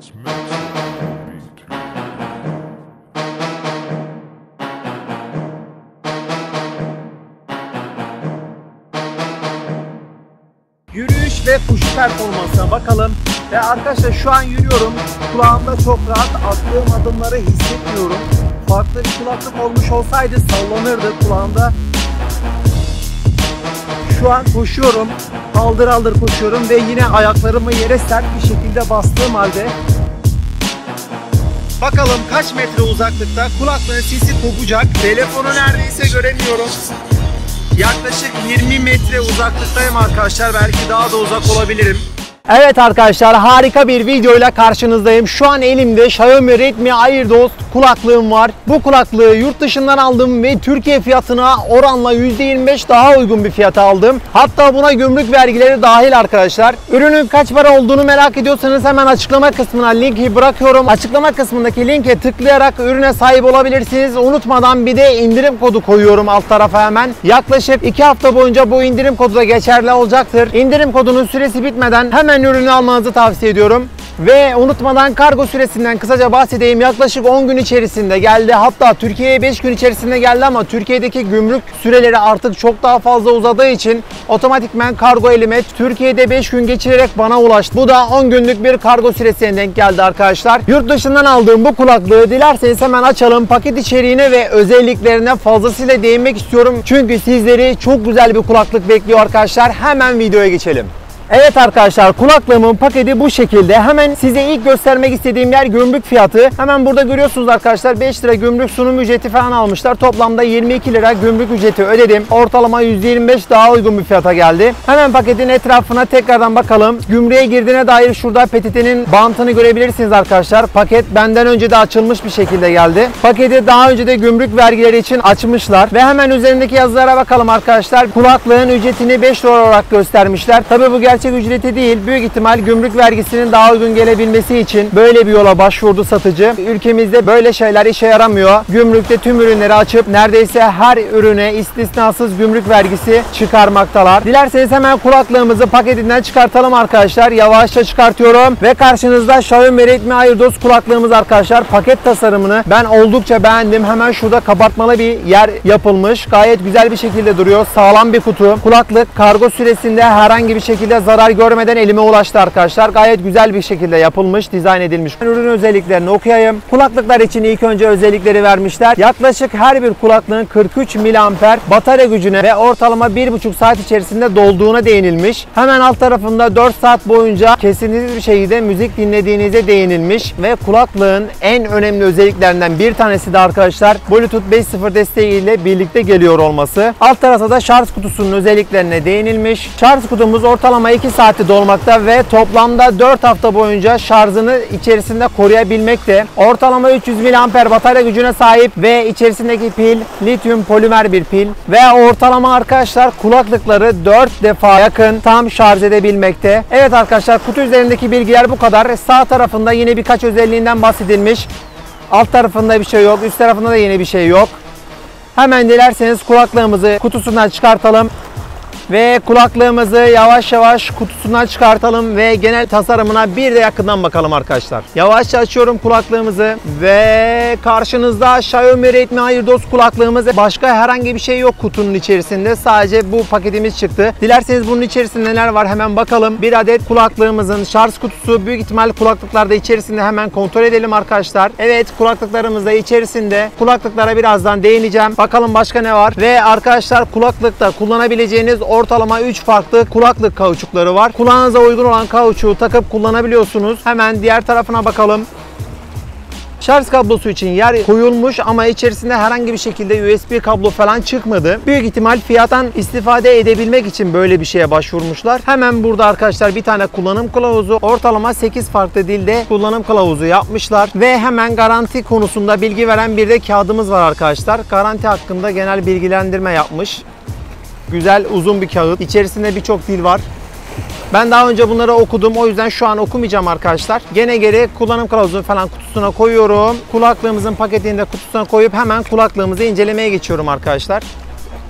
Yürüyüş ve koşu performansına bakalım. Ve arkadaşlar şu an yürüyorum. Kulağımda çok rahat, attığım adımları hissetmiyorum. Farklı bir kulaklık olmuş olsaydı sallanırdı kulağımda. Şu an koşuyorum. Haldır haldır koşuyorum ve yine ayaklarımı yere sert bir şekilde bastığım halde. Bakalım kaç metre uzaklıkta kulaklığın sesi kopacak. Telefonu neredeyse göremiyorum. Yaklaşık 20 metre uzaklıktayım arkadaşlar. Belki daha da uzak olabilirim. Evet arkadaşlar, harika bir videoyla karşınızdayım. Şu an elimde Xiaomi Redmi AirDost kulaklığım var. Bu kulaklığı yurt dışından aldım ve Türkiye fiyatına oranla %25 daha uygun bir fiyata aldım. Hatta buna gümrük vergileri dahil arkadaşlar. Ürünün kaç para olduğunu merak ediyorsanız hemen açıklama kısmına linki bırakıyorum. Açıklama kısmındaki linke tıklayarak ürüne sahip olabilirsiniz. Unutmadan bir de indirim kodu koyuyorum alt tarafa hemen. Yaklaşık 2 hafta boyunca bu indirim kodu da geçerli olacaktır. İndirim kodunun süresi bitmeden hemen ürünü almanızı tavsiye ediyorum. Ve unutmadan kargo süresinden kısaca bahsedeyim. Yaklaşık 10 gün içerisinde geldi. Hatta Türkiye'ye 5 gün içerisinde geldi ama Türkiye'deki gümrük süreleri artık çok daha fazla uzadığı için otomatikmen kargo elime Türkiye'de 5 gün geçirerek bana ulaştı. Bu da 10 günlük bir kargo süresine denk geldi arkadaşlar. Yurt dışından aldığım bu kulaklığı dilerseniz hemen açalım. Paket içeriğine ve özelliklerine fazlasıyla değinmek istiyorum. Çünkü sizleri çok güzel bir kulaklık bekliyor arkadaşlar. Hemen videoya geçelim. Evet arkadaşlar, kulaklığımın paketi bu şekilde. Hemen size ilk göstermek istediğim yer gümrük fiyatı. Hemen burada görüyorsunuz arkadaşlar, 5 lira gümrük sunum ücreti falan almışlar. Toplamda 22 lira gümrük ücreti ödedim. Ortalama %25 daha uygun bir fiyata geldi. Hemen paketin etrafına tekrardan bakalım. Gümrüğe girdiğine dair şurada PTT'nin bantını görebilirsiniz arkadaşlar. Paket benden önce de açılmış bir şekilde geldi. Paketi daha önce de gümrük vergileri için açmışlar. Ve hemen üzerindeki yazılara bakalım arkadaşlar. Kulaklığın ücretini 5 dolar olarak göstermişler. Tabi bu gerçek ücreti değil. Büyük ihtimal gümrük vergisinin daha uygun gelebilmesi için böyle bir yola başvurdu satıcı. Ülkemizde böyle şeyler işe yaramıyor. Gümrükte tüm ürünleri açıp neredeyse her ürüne istisnasız gümrük vergisi çıkarmaktalar. Dilerseniz hemen kulaklığımızı paketinden çıkartalım arkadaşlar. Yavaşça çıkartıyorum ve karşınızda Xiaomi Redmi AirDost kulaklığımız arkadaşlar. Paket tasarımını ben oldukça beğendim. Hemen şurada kabartmalı bir yer yapılmış. Gayet güzel bir şekilde duruyor. Sağlam bir kutu. Kulaklık kargo süresinde herhangi bir şekilde zarar görmeden elime ulaştı arkadaşlar. Gayet güzel bir şekilde yapılmış, dizayn edilmiş. Ürün özelliklerini okuyayım. Kulaklıklar için ilk önce özellikleri vermişler. Yaklaşık her bir kulaklığın 43 mAh batarya gücüne ve ortalama 1,5 saat içerisinde dolduğuna değinilmiş. Hemen alt tarafında 4 saat boyunca kesintisiz bir şekilde müzik dinlediğinize değinilmiş ve kulaklığın en önemli özelliklerinden bir tanesi de arkadaşlar Bluetooth 5.0 desteğiyle birlikte geliyor olması. Alt tarafta da şarj kutusunun özelliklerine değinilmiş. Şarj kutumuz ortalama 2 saati dolmakta ve toplamda 4 hafta boyunca şarjını içerisinde koruyabilmekte. Ortalama 300 mAh batarya gücüne sahip ve içerisindeki pil lityum polimer bir pil ve ortalama arkadaşlar kulaklıkları 4 defa yakın tam şarj edebilmekte. Evet arkadaşlar, kutu üzerindeki bilgiler bu kadar. Sağ tarafında yine birkaç özelliğinden bahsedilmiş. Alt tarafında bir şey yok. Üst tarafında da yine bir şey yok. Hemen dilerseniz kulaklığımızı kutusundan çıkartalım. Ve kulaklığımızı yavaş yavaş kutusundan çıkartalım ve genel tasarımına bir de yakından bakalım arkadaşlar. Yavaşça açıyorum kulaklığımızı ve karşınızda Xiaomi Redmi AirDost kulaklığımız. Başka herhangi bir şey yok kutunun içerisinde. Sadece bu paketimiz çıktı. Dilerseniz bunun içerisinde neler var hemen bakalım. Bir adet kulaklığımızın şarj kutusu. Büyük ihtimal kulaklıklarda içerisinde, hemen kontrol edelim arkadaşlar. Evet, kulaklıklarımız da içerisinde. Kulaklıklara birazdan değineceğim. Bakalım başka ne var. Ve arkadaşlar kulaklıkta kullanabileceğiniz ortalama 3 farklı kulaklık kauçukları var. Kulağınıza uygun olan kauçuğu takıp kullanabiliyorsunuz. Hemen diğer tarafına bakalım. Şarj kablosu için yer koyulmuş ama içerisinde herhangi bir şekilde USB kablo falan çıkmadı. Büyük ihtimal fiyattan istifade edebilmek için böyle bir şeye başvurmuşlar. Hemen burada arkadaşlar bir tane kullanım kılavuzu, ortalama 8 farklı dilde kullanım kılavuzu yapmışlar. Ve hemen garanti konusunda bilgi veren bir de kağıdımız var arkadaşlar. Garanti hakkında genel bilgilendirme yapmış. Güzel uzun bir kağıt. İçerisinde birçok dil var. Ben daha önce bunları okudum. O yüzden şu an okumayacağım arkadaşlar. Gene kullanım kılavuzunu falan kutusuna koyuyorum. Kulaklığımızın paketini de kutusuna koyup hemen kulaklığımızı incelemeye geçiyorum arkadaşlar.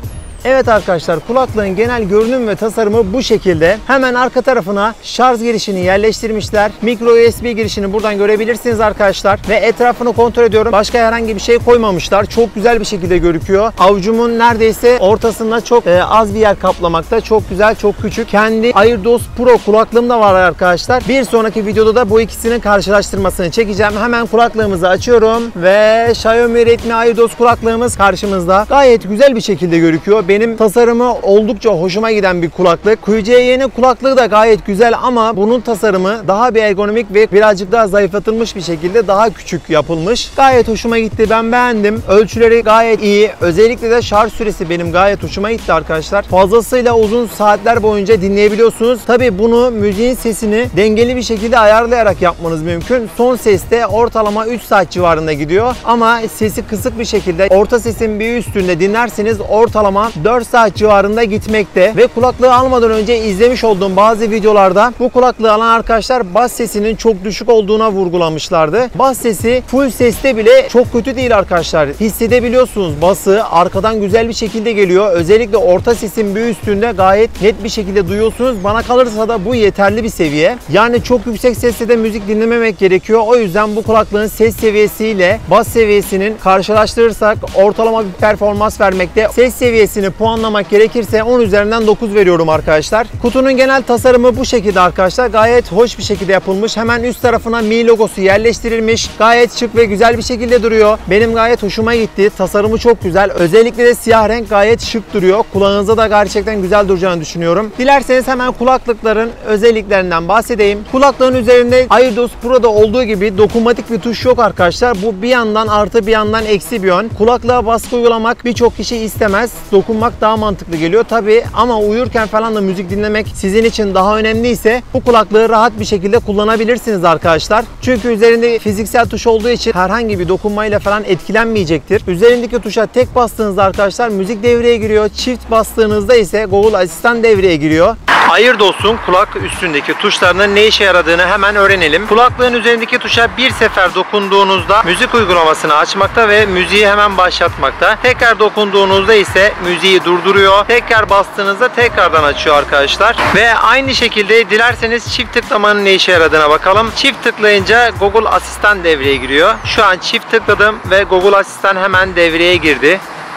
Evet arkadaşlar, kulaklığın genel görünüm ve tasarımı bu şekilde. Hemen arka tarafına şarj girişini yerleştirmişler. Micro USB girişini buradan görebilirsiniz arkadaşlar. Ve etrafını kontrol ediyorum. Başka herhangi bir şey koymamışlar. Çok güzel bir şekilde gözüküyor. Avucumun neredeyse ortasında çok az bir yer kaplamakta. Çok güzel, çok küçük. Kendi AirDots Pro kulaklığım da var arkadaşlar. Bir sonraki videoda da bu ikisinin karşılaştırmasını çekeceğim. Hemen kulaklığımızı açıyorum ve Xiaomi Redmi AirDots kulaklığımız karşımızda. Gayet güzel bir şekilde gözüküyor. Benim tasarımı oldukça hoşuma giden bir kulaklık. QC'nin kulaklığı da gayet güzel ama bunun tasarımı daha bir ergonomik ve birazcık daha zayıflatılmış bir şekilde daha küçük yapılmış. Gayet hoşuma gitti. Ben beğendim. Ölçüleri gayet iyi. Özellikle de şarj süresi benim gayet hoşuma gitti arkadaşlar. Fazlasıyla uzun saatler boyunca dinleyebiliyorsunuz. Tabi bunu müziğin sesini dengeli bir şekilde ayarlayarak yapmanız mümkün. Son seste ortalama 3 saat civarında gidiyor. Ama sesi kısık bir şekilde orta sesin bir üstünde dinlerseniz ortalama 4 saat civarında gitmekte. Ve kulaklığı almadan önce izlemiş olduğum bazı videolarda bu kulaklığı alan arkadaşlar bas sesinin çok düşük olduğuna vurgulamışlardı. Bas sesi full seste bile çok kötü değil arkadaşlar. Hissedebiliyorsunuz bası. Arkadan güzel bir şekilde geliyor. Özellikle orta sesin bir üstünde gayet net bir şekilde duyuyorsunuz. Bana kalırsa da bu yeterli bir seviye. Yani çok yüksek sesle de müzik dinlememek gerekiyor. O yüzden bu kulaklığın ses seviyesiyle bas seviyesinin karşılaştırırsak ortalama bir performans vermekte. Ses seviyesini puanlamak gerekirse 10 üzerinden 9 veriyorum arkadaşlar. Kutunun genel tasarımı bu şekilde arkadaşlar. Gayet hoş bir şekilde yapılmış. Hemen üst tarafına Mi logosu yerleştirilmiş. Gayet şık ve güzel bir şekilde duruyor. Benim gayet hoşuma gitti. Tasarımı çok güzel. Özellikle de siyah renk gayet şık duruyor. Kulağınıza da gerçekten güzel duracağını düşünüyorum. Dilerseniz hemen kulaklıkların özelliklerinden bahsedeyim. Kulaklığın üzerinde AirDots Pro'da olduğu gibi dokunmatik bir tuş yok arkadaşlar. Bu bir yandan artı bir yandan eksi bir yön. Kulaklığa baskı uygulamak birçok kişi istemez. Dokunmak daha mantıklı geliyor tabi ama uyurken falan da müzik dinlemek sizin için daha önemliyse bu kulaklığı rahat bir şekilde kullanabilirsiniz arkadaşlar. Çünkü üzerinde fiziksel tuş olduğu için herhangi bir dokunmayla falan etkilenmeyecektir. Üzerindeki tuşa tek bastığınızda arkadaşlar müzik devreye giriyor. Çift bastığınızda ise Google Asistan devreye giriyor. AirDots'un kulak üstündeki tuşlarının ne işe yaradığını hemen öğrenelim. Kulaklığın üzerindeki tuşa bir sefer dokunduğunuzda müzik uygulamasını açmakta ve müziği hemen başlatmakta. Tekrar dokunduğunuzda ise müziği durduruyor. Tekrar bastığınızda tekrardan açıyor arkadaşlar. Ve aynı şekilde dilerseniz çift tıklamanın ne işe yaradığına bakalım. Çift tıklayınca Google Asistan devreye giriyor. Şu an çift tıkladım ve Google Asistan hemen devreye girdi.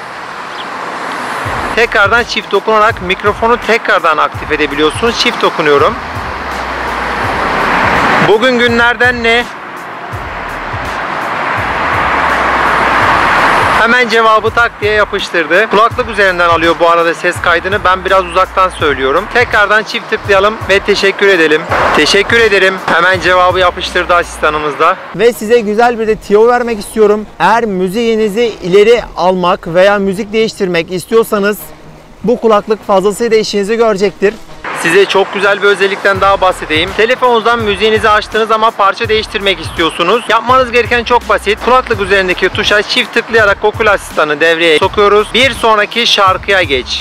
Tekrardan çift dokunarak mikrofonu tekrardan aktif edebiliyorsunuz. Çift dokunuyorum. Bugün günlerden ne? Hemen cevabı tak diye yapıştırdı. Kulaklık üzerinden alıyor bu arada ses kaydını. Ben biraz uzaktan söylüyorum. Tekrardan çift tıklayalım ve teşekkür edelim. Teşekkür ederim. Hemen cevabı yapıştırdı asistanımızda. Ve size güzel bir de tiyo vermek istiyorum. Eğer müziğinizi ileri almak veya müzik değiştirmek istiyorsanız bu kulaklık fazlasıyla işinizi görecektir. Size çok güzel bir özellikten daha bahsedeyim. Telefonunuzdan müziğinizi açtığınız ama parça değiştirmek istiyorsunuz. Yapmanız gereken çok basit. Kulaklık üzerindeki tuşa çift tıklayarak Google Asistan'ı devreye sokuyoruz. Bir sonraki şarkıya geç.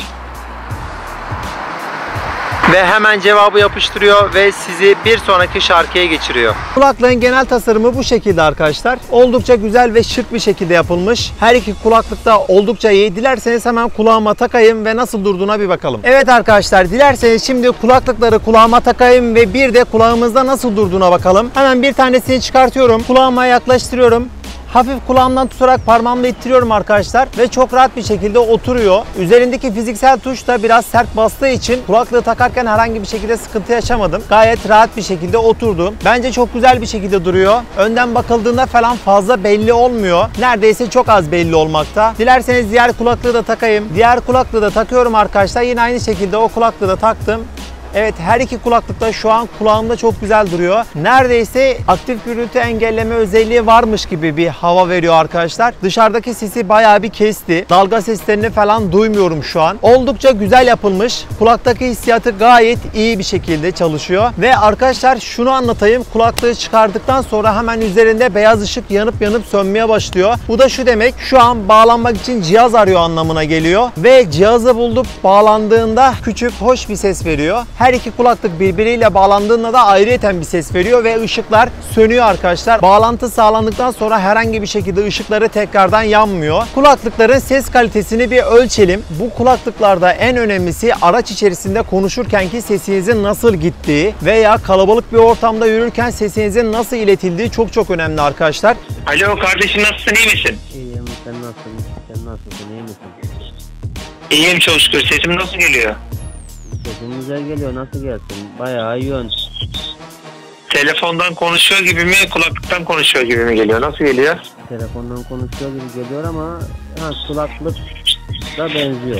Ve hemen cevabı yapıştırıyor ve sizi bir sonraki şarkıya geçiriyor. Kulaklığın genel tasarımı bu şekilde arkadaşlar. Oldukça güzel ve şık bir şekilde yapılmış. Her iki kulaklık da oldukça iyi. Dilerseniz hemen kulağıma takayım ve nasıl durduğuna bir bakalım. Evet arkadaşlar, dilerseniz şimdi kulaklıkları kulağıma takayım ve bir de kulağımızda nasıl durduğuna bakalım. Hemen bir tanesini çıkartıyorum. Kulağıma yaklaştırıyorum. Hafif kulağımdan tutarak parmağımla ittiriyorum arkadaşlar ve çok rahat bir şekilde oturuyor. Üzerindeki fiziksel tuş da biraz sert bastığı için kulaklığı takarken herhangi bir şekilde sıkıntı yaşamadım. Gayet rahat bir şekilde oturdu. Bence çok güzel bir şekilde duruyor. Önden bakıldığında falan fazla belli olmuyor. Neredeyse çok az belli olmakta. Dilerseniz diğer kulaklığı da takayım. Diğer kulaklığı da takıyorum arkadaşlar. Yine aynı şekilde o kulaklığı da taktım. Evet, her iki kulaklıkta şu an kulağımda çok güzel duruyor. Neredeyse aktif gürültü engelleme özelliği varmış gibi bir hava veriyor arkadaşlar. Dışarıdaki sesi bayağı bir kesti. Dalga seslerini falan duymuyorum şu an. Oldukça güzel yapılmış. Kulaktaki hissiyatı gayet iyi bir şekilde çalışıyor. Ve arkadaşlar şunu anlatayım. Kulaklığı çıkardıktan sonra hemen üzerinde beyaz ışık yanıp sönmeye başlıyor. Bu da şu demek. Şu an bağlanmak için cihaz arıyor anlamına geliyor. Ve cihazı bulup bağlandığında küçük, hoş bir ses veriyor. Her iki kulaklık birbiriyle bağlandığında da ayrıyeten bir ses veriyor ve ışıklar sönüyor arkadaşlar. Bağlantı sağlandıktan sonra herhangi bir şekilde ışıkları tekrardan yanmıyor. Kulaklıkların ses kalitesini bir ölçelim. Bu kulaklıklarda en önemlisi araç içerisinde konuşurkenki sesinizin nasıl gittiği veya kalabalık bir ortamda yürürken sesinizin nasıl iletildiği çok önemli arkadaşlar. Alo kardeşim, nasılsın, iyi misin? İyiyim, sen nasılsın? Sen nasılsın, iyi misin? İyiyim çok şükür. Sesim nasıl geliyor? Sesin güzel geliyor, nasıl gelsin? Bayağı yoğun. Telefondan konuşuyor gibi mi, kulaklıktan konuşuyor gibi mi geliyor? Nasıl geliyor? Telefondan konuşuyor gibi geliyor ama kulaklık da benziyor.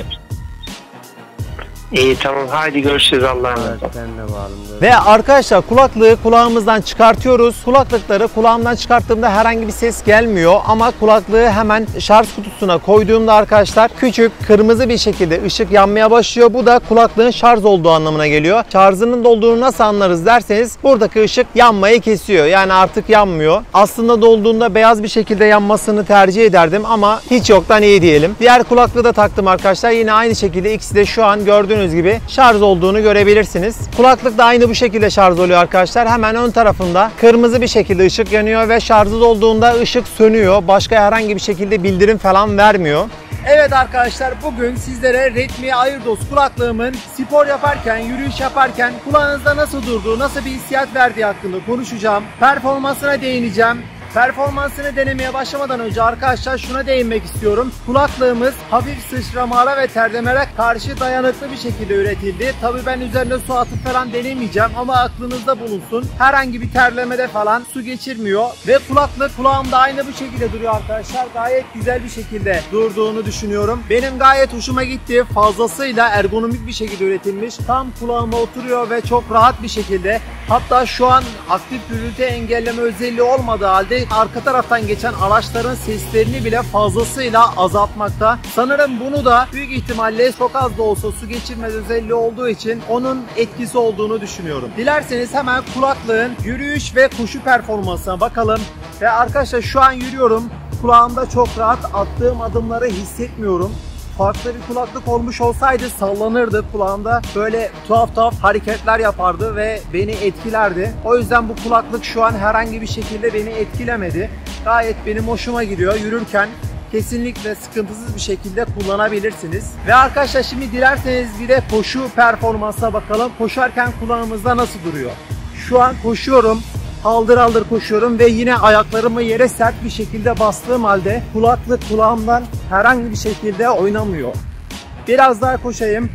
İyi tamam, haydi görüşürüz, Allah'a emanet ol. Sen de bağlı. Ve arkadaşlar kulaklığı kulağımızdan çıkartıyoruz. Kulaklıkları kulağımdan çıkarttığımda herhangi bir ses gelmiyor ama kulaklığı hemen şarj kutusuna koyduğumda arkadaşlar küçük kırmızı bir şekilde ışık yanmaya başlıyor. Bu da kulaklığın şarj olduğu anlamına geliyor. Şarjının dolduğunu nasıl anlarız derseniz buradaki ışık yanmayı kesiyor. Yani artık yanmıyor. Aslında dolduğunda beyaz bir şekilde yanmasını tercih ederdim ama hiç yoktan iyi diyelim. Diğer kulaklığı da taktım arkadaşlar. Yine aynı şekilde ikisi de şu an gördüğünüz gibi şarj olduğunu görebilirsiniz. Kulaklık da aynı bu şekilde şarj oluyor arkadaşlar. Hemen ön tarafında kırmızı bir şekilde ışık yanıyor ve şarjı dolduğunda ışık sönüyor. Başka herhangi bir şekilde bildirim falan vermiyor. Evet arkadaşlar, bugün sizlere Redmi AirDots kulaklığımın spor yaparken, yürüyüş yaparken kulağınızda nasıl durduğu, nasıl bir hissiyat verdiği hakkında konuşacağım. Performansına değineceğim. Performansını denemeye başlamadan önce arkadaşlar şuna değinmek istiyorum. Kulaklığımız hafif sıçramalara ve terlemelere karşı dayanıklı bir şekilde üretildi. Tabii ben üzerine su atıp falan denemeyeceğim ama aklınızda bulunsun. Herhangi bir terlemede falan su geçirmiyor. Ve kulaklık kulağımda aynı bu şekilde duruyor arkadaşlar. Gayet güzel bir şekilde durduğunu düşünüyorum. Benim gayet hoşuma gitti. Fazlasıyla ergonomik bir şekilde üretilmiş. Tam kulağıma oturuyor ve çok rahat bir şekilde. Hatta şu an aktif gürültü engelleme özelliği olmadığı halde arka taraftan geçen araçların seslerini bile fazlasıyla azaltmakta. Sanırım bunu da büyük ihtimalle çok az da olsa su geçirmez özelliği olduğu için onun etkisi olduğunu düşünüyorum. Dilerseniz hemen kulaklığın yürüyüş ve koşu performansına bakalım. Ve arkadaşlar şu an yürüyorum. Kulağımda çok rahat, attığım adımları hissetmiyorum. Farklı bir kulaklık olmuş olsaydı sallanırdı, kulağımda böyle tuhaf hareketler yapardı ve beni etkilerdi. O yüzden bu kulaklık şu an herhangi bir şekilde beni etkilemedi. Gayet benim hoşuma gidiyor. Yürürken kesinlikle sıkıntısız bir şekilde kullanabilirsiniz. Ve arkadaşlar şimdi dilerseniz bir de koşu performansına bakalım. Koşarken kulağımızda nasıl duruyor? Şu an koşuyorum. Haldır haldır koşuyorum ve yine ayaklarımı yere sert bir şekilde bastığım halde kulaklık kulağımdan herhangi bir şekilde oynamıyor. Biraz daha koşayım.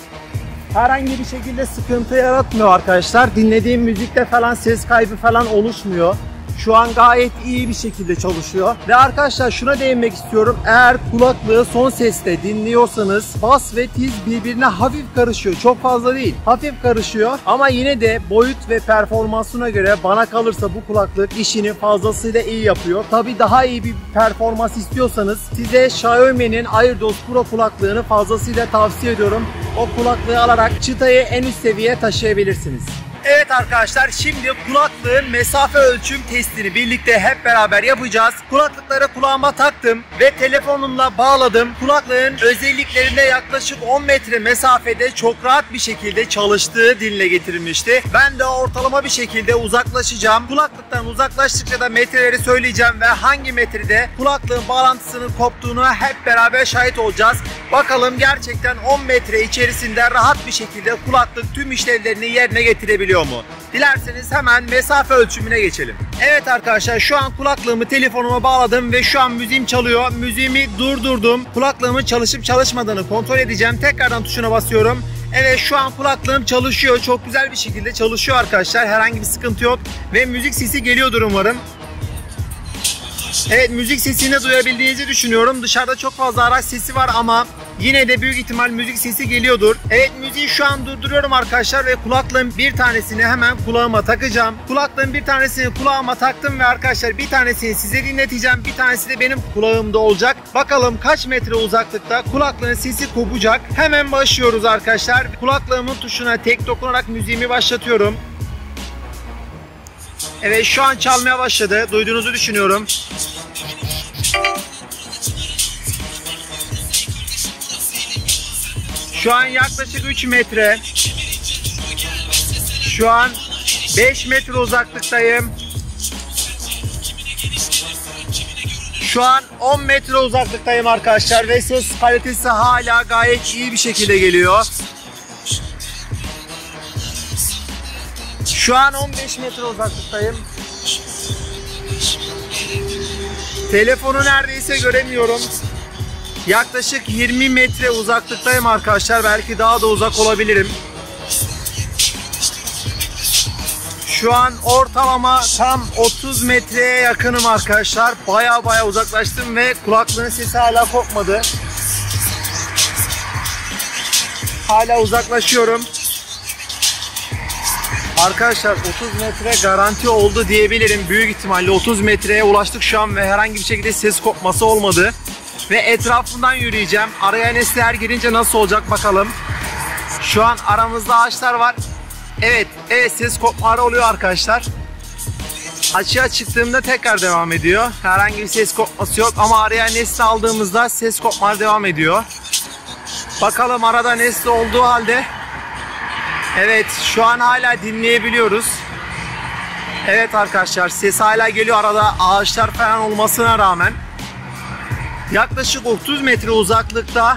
Herhangi bir şekilde sıkıntı yaratmıyor arkadaşlar. Dinlediğim müzikte falan ses kaybı falan oluşmuyor. Şu an gayet iyi bir şekilde çalışıyor. Ve arkadaşlar şuna değinmek istiyorum. Eğer kulaklığı son seste dinliyorsanız bas ve tiz birbirine hafif karışıyor. Çok fazla değil. Hafif karışıyor. Ama yine de boyut ve performansına göre bana kalırsa bu kulaklık işini fazlasıyla iyi yapıyor. Tabii daha iyi bir performans istiyorsanız size Xiaomi'nin AirDots Pro kulaklığını fazlasıyla tavsiye ediyorum. O kulaklığı alarak çıtayı en üst seviyeye taşıyabilirsiniz. Evet arkadaşlar, şimdi kulaklığın mesafe ölçüm testini birlikte hep beraber yapacağız. Kulaklıkları kulağıma taktım ve telefonumla bağladım. Kulaklığın özelliklerinde yaklaşık 10 metre mesafede çok rahat bir şekilde çalıştığı dile getirilmişti. Ben de ortalama bir şekilde uzaklaşacağım. Kulaklıktan uzaklaştıkça da metreleri söyleyeceğim ve hangi metrede kulaklığın bağlantısının koptuğunu hep beraber şahit olacağız. Bakalım gerçekten 10 metre içerisinde rahat bir şekilde kulaklık tüm işlevlerini yerine getirebiliyor mu? Dilerseniz hemen mesafe ölçümüne geçelim. Evet arkadaşlar, şu an kulaklığımı telefonuma bağladım ve şu an müziğim çalıyor. Müziğimi durdurdum. Kulaklığımın çalışıp çalışmadığını kontrol edeceğim. Tekrardan tuşuna basıyorum. Evet, şu an kulaklığım çalışıyor. Çok güzel bir şekilde çalışıyor arkadaşlar. Herhangi bir sıkıntı yok. Ve müzik sesi geliyordur umarım. Evet, müzik sesini duyabildiğinizi düşünüyorum. Dışarıda çok fazla araç sesi var ama yine de büyük ihtimal müzik sesi geliyordur. Evet, müziği şu an durduruyorum arkadaşlar ve kulaklığın bir tanesini hemen kulağıma takacağım. Kulaklığın bir tanesini kulağıma taktım ve arkadaşlar bir tanesini size dinleteceğim. Bir tanesi de benim kulağımda olacak. Bakalım kaç metre uzaklıkta kulaklığın sesi kopacak. Hemen başlıyoruz arkadaşlar. Kulaklığımın tuşuna tek dokunarak müziğimi başlatıyorum. Evet, şu an çalmaya başladı. Duyduğunuzu düşünüyorum. Şu an yaklaşık 3 metre. Şu an 5 metre uzaklıktayım. Şu an 10 metre uzaklıktayım arkadaşlar ve ses kalitesi hala gayet iyi bir şekilde geliyor. Şu an 15 metre uzaklıktayım. Telefonu neredeyse göremiyorum. Yaklaşık 20 metre uzaklıktayım arkadaşlar. Belki daha da uzak olabilirim. Şu an ortalama tam 30 metreye yakınım arkadaşlar. Baya uzaklaştım ve kulaklığın sesi hala kopmadı. Hala uzaklaşıyorum. Arkadaşlar 30 metre garanti oldu diyebilirim. Büyük ihtimalle 30 metreye ulaştık şu an ve herhangi bir şekilde ses kopması olmadı. Ve etrafından yürüyeceğim. Araya nesneler girince nasıl olacak bakalım. Şu an aramızda ağaçlar var. Evet ses kopmaları oluyor arkadaşlar. Açığa çıktığımda tekrar devam ediyor. Herhangi bir ses kopması yok ama araya nesne aldığımızda ses kopmaları devam ediyor. Bakalım arada nesne olduğu halde. Evet şu an hala dinleyebiliyoruz. Evet arkadaşlar ses hala geliyor arada ağaçlar falan olmasına rağmen. Yaklaşık 30 metre uzaklıkta.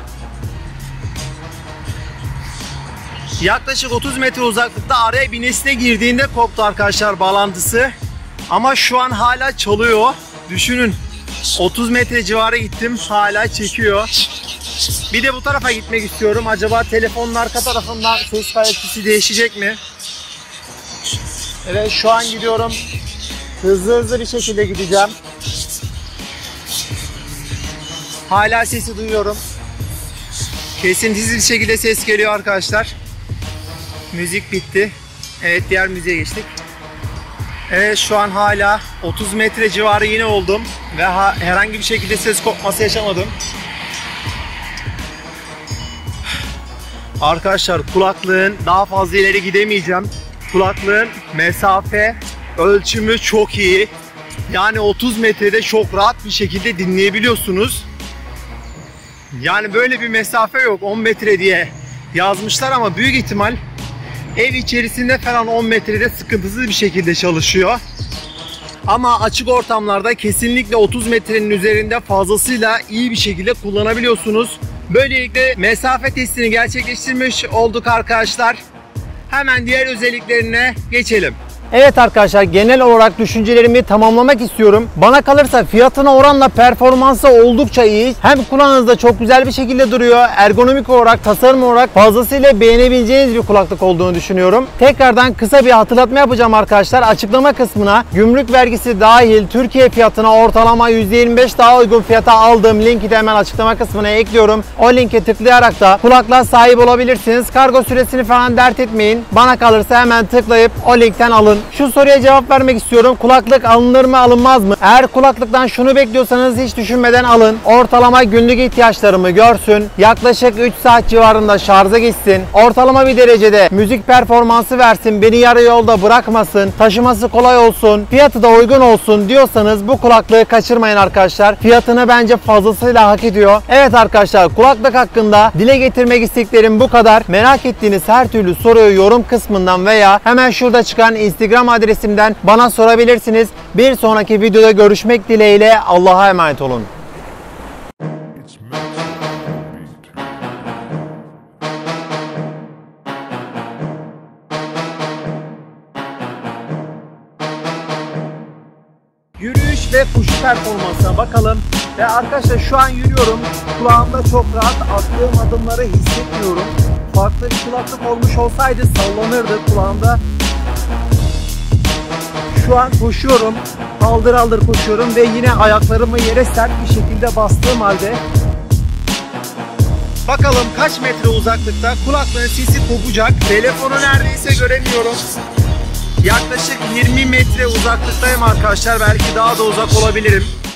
Yaklaşık 30 metre uzaklıkta araya bir nesne girdiğinde koptu arkadaşlar bağlantısı. Ama şu an hala çalıyor. Düşünün 30 metre civarı gittim hala çekiyor. Bir de bu tarafa gitmek istiyorum. Acaba telefonun arka tarafından ses kalitesi değişecek mi? Evet şu an gidiyorum. Hızlı bir şekilde gideceğim. Hala sesi duyuyorum. Kesintisiz bir şekilde ses geliyor arkadaşlar. Müzik bitti. Evet diğer müziğe geçtik. Evet şu an hala 30 metre civarı yine oldum. Ve herhangi bir şekilde ses kopması yaşamadım. Arkadaşlar kulaklığın daha fazla ileri gidemeyeceğim. Kulaklığın mesafe ölçümü çok iyi. Yani 30 metrede çok rahat bir şekilde dinleyebiliyorsunuz. Yani böyle bir mesafe yok 10 metre diye yazmışlar ama büyük ihtimal ev içerisinde falan 10 metrede sıkıntısız bir şekilde çalışıyor. Ama açık ortamlarda kesinlikle 30 metrenin üzerinde fazlasıyla iyi bir şekilde kullanabiliyorsunuz. Böylelikle mesafe testini gerçekleştirmiş olduk arkadaşlar. Hemen diğer özelliklerine geçelim. Evet arkadaşlar genel olarak düşüncelerimi tamamlamak istiyorum. Bana kalırsa fiyatına oranla performansı oldukça iyi. Hem kulağınızda çok güzel bir şekilde duruyor. Ergonomik olarak, tasarım olarak fazlasıyla beğenebileceğiniz bir kulaklık olduğunu düşünüyorum. Tekrardan kısa bir hatırlatma yapacağım arkadaşlar. Açıklama kısmına gümrük vergisi dahil Türkiye fiyatına ortalama %25 daha uygun fiyata aldığım linki de hemen açıklama kısmına ekliyorum. O linke tıklayarak da kulaklığa sahip olabilirsiniz. Kargo süresini falan dert etmeyin. Bana kalırsa hemen tıklayıp o linkten alın. Şu soruya cevap vermek istiyorum. Kulaklık alınır mı alınmaz mı? Eğer kulaklıktan şunu bekliyorsanız hiç düşünmeden alın. Ortalama günlük ihtiyaçlarımı görsün. Yaklaşık 3 saat civarında şarja gitsin. Ortalama bir derecede müzik performansı versin. Beni yarı yolda bırakmasın. Taşıması kolay olsun. Fiyatı da uygun olsun diyorsanız bu kulaklığı kaçırmayın arkadaşlar. Fiyatını bence fazlasıyla hak ediyor. Evet arkadaşlar kulaklık hakkında dile getirmek istediklerim bu kadar. Merak ettiğiniz her türlü soruyu yorum kısmından veya hemen şurada çıkan Instagram adresimden bana sorabilirsiniz. Bir sonraki videoda görüşmek dileğiyle Allah'a emanet olun. Yürüyüş ve koşu performansına bakalım. Ve arkadaşlar şu an yürüyorum. Kulağımda çok rahat attığım adımları hissetmiyorum. Farklı bir kulaklık olmuş olsaydı sallanırdı kulağımda. Şu an koşuyorum. Haldır haldır koşuyorum ve yine ayaklarımı yere sert bir şekilde bastığım halde. Bakalım kaç metre uzaklıkta kulaklığın sesi kopacak. Telefonu neredeyse göremiyorum. Yaklaşık 20 metre uzaklıktayım arkadaşlar. Belki daha da uzak olabilirim.